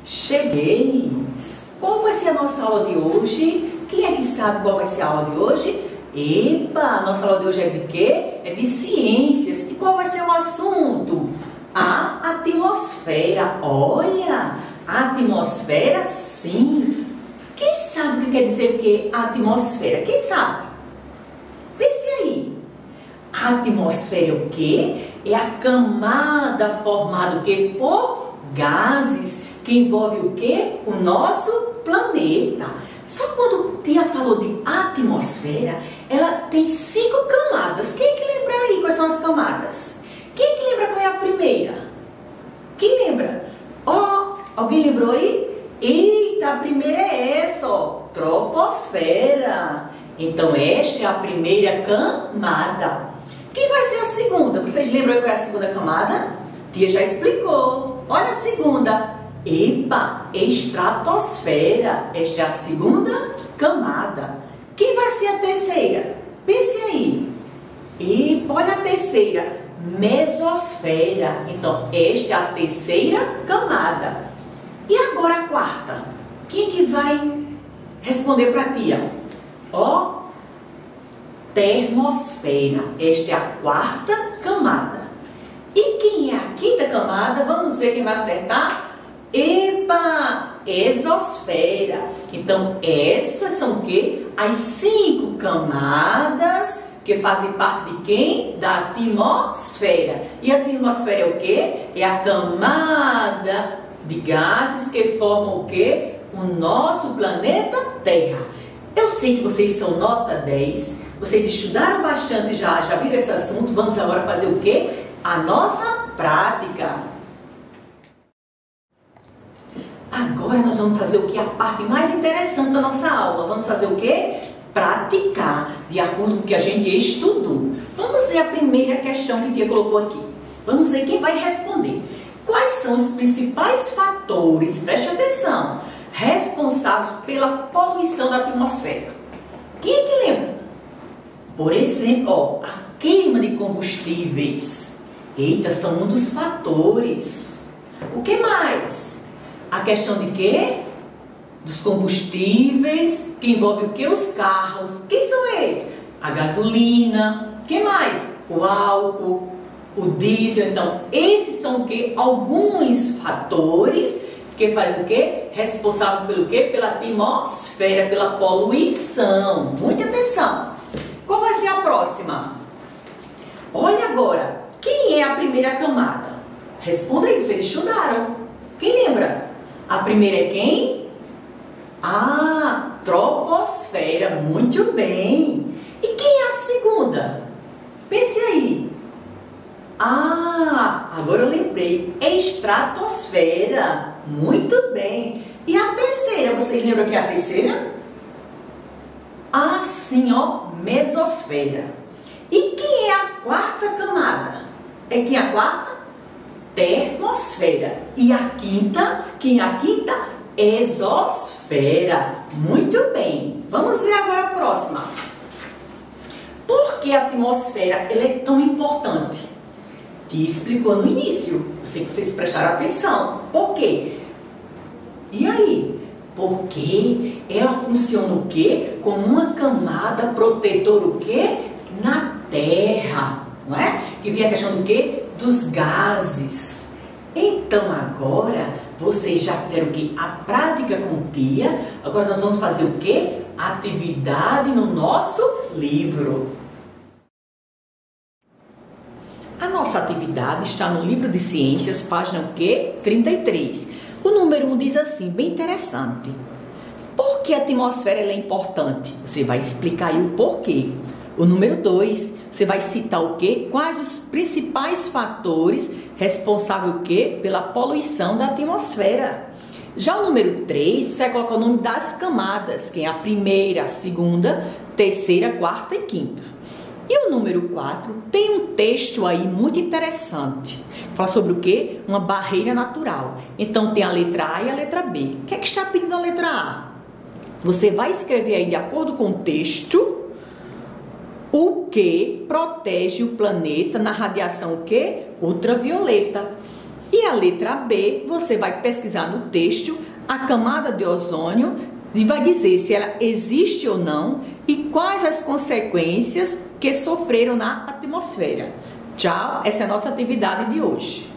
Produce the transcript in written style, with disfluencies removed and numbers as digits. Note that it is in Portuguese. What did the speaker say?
Cheguei! Qual vai ser a nossa aula de hoje? Quem é que sabe qual vai ser a aula de hoje? Epa! A nossa aula de hoje é de quê? É de ciências. E qual vai ser o assunto? A atmosfera. Olha! A atmosfera, sim! Quem sabe o que quer dizer o que? A atmosfera? Quem sabe? Pense aí. A atmosfera é o quê? É a camada formada o quê? Por gases, que envolve o quê? O nosso planeta. Só quando Tia falou de atmosfera, ela tem 5 camadas. Quem que lembra aí quais são as camadas? Quem que lembra qual é a primeira? Quem lembra? Alguém lembrou aí? Eita, a primeira é essa, ó, troposfera. Então, esta é a primeira camada. Quem vai ser a segunda? Vocês lembram qual é a segunda camada? Tia já explicou. Olha a segunda. Epa, estratosfera. Esta é a segunda camada. Quem vai ser a terceira? Pense aí. Epa, olha a terceira. Mesosfera. Então, esta é a terceira camada. E agora a quarta? Quem que vai responder para a tia? Termosfera. Esta é a quarta camada. E quem é a quinta camada? Vamos ver quem vai acertar? Epa! Exosfera. Então, essas são o quê? As 5 camadas que fazem parte de quem? Da atmosfera. E a atmosfera é o quê? É a camada de gases que formam o quê? O nosso planeta Terra. Eu sei que vocês são nota 10, vocês estudaram bastante já viram esse assunto. Vamos agora fazer o quê? A nossa prática. Agora nós vamos fazer o que? A parte mais interessante da nossa aula. Vamos fazer o quê? Praticar, de acordo com o que a gente estudou. Vamos ver a primeira questão que a tia colocou aqui. Vamos ver quem vai responder. Quais são os principais fatores, preste atenção, responsáveis pela poluição da atmosfera? Quem é que lembra? Por exemplo, a queima de combustíveis. Eita, são um dos fatores. O que mais? A questão de quê? Dos combustíveis, que envolve o que? Os carros. Quem são eles? A gasolina. O que mais? O álcool, o diesel. Então, esses são o quê? Alguns fatores que faz o quê? Responsável pelo quê? Pela atmosfera, pela poluição. Muita atenção. Qual vai ser a próxima? Olha agora. Quem é a primeira camada? Responda aí, vocês estudaram. Quem lembra? A primeira é quem? Troposfera. Muito bem. E quem é a segunda? Pense aí. Agora eu lembrei. Estratosfera. Muito bem. E a terceira? Vocês lembram que é a terceira? Sim, mesosfera. E quem é a quarta camada? É quem é a quarta? Termosfera. E a quinta? Quem é a quinta? Exosfera. Muito bem. Vamos ver agora a próxima. Por que a atmosfera ela é tão importante? Te explicou no início. Eu sei que vocês prestaram atenção. Por quê? E aí? Porque ela funciona o quê? Como uma camada protetora o quê? Na Terra. Não é? Que vem a questão do quê? Dos gases. Então agora vocês já fizeram o quê? A prática com tia. Agora nós vamos fazer o quê? Atividade no nosso livro. A nossa atividade está no livro de ciências, página o quê? 33. O número 1 diz assim, bem interessante. Por que a atmosfera ela é importante? Você vai explicar aí o porquê. O número 2, você vai citar o quê? Quais os principais fatores responsáveis o quê? Pela poluição da atmosfera. Já o número 3, você vai colocar o nome das camadas, que é a primeira, a segunda, terceira, quarta e quinta. E o número 4 tem um texto aí muito interessante. Fala sobre o quê? Uma barreira natural. Então tem a letra A e a letra B. O que é que está pedindo a letra A? Você vai escrever aí de acordo com o texto o que protege o planeta na radiação o quê? Ultravioleta. E a letra B, você vai pesquisar no texto a camada de ozônio e vai dizer se ela existe ou não e quais as consequências que sofreram na atmosfera. Tchau, essa é a nossa atividade de hoje.